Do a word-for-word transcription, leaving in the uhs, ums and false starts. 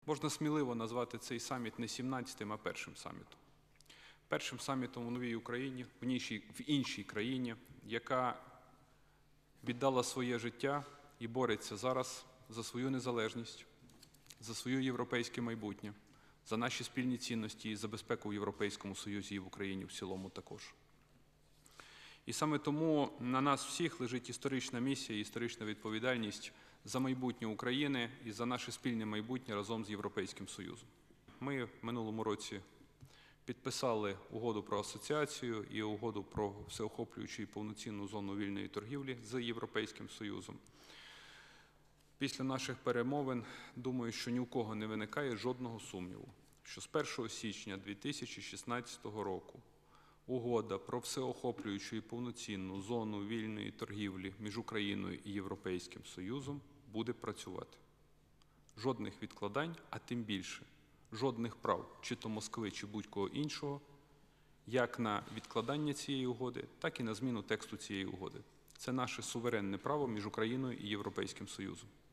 Можна сміливо назвати цей саміт не сімнадцятим, а першим самітом. Першим самітом у новій Україні, в іншій, в іншій країні, яка віддала своє життя і бореться зараз за свою незалежність, за своє європейське майбутнє, за наші спільні цінності і за безпеку в Європейському Союзі і в Україні в цілому також. І саме тому на нас всіх лежить історична місія, історична відповідальність за майбутнє України і за наше спільне майбутнє разом з Європейським Союзом. Ми в минулому році підписали угоду про асоціацію і угоду про всеохоплюючу і повноцінну зону вільної торгівлі з Європейським Союзом. Після наших перемовин, думаю, що ні у кого не виникає жодного сумніву, що з першого січня дві тисячі шістнадцятого року угода про всеохоплюючу і повноцінну зону вільної торгівлі між Україною і Європейським Союзом буде працювати. Жодних відкладань, а тим більше жодних прав, чи то Москви, чи будь-кого іншого, як на відкладання цієї угоди, так і на зміну тексту цієї угоди. Це наше суверенне право між Україною і Європейським Союзом.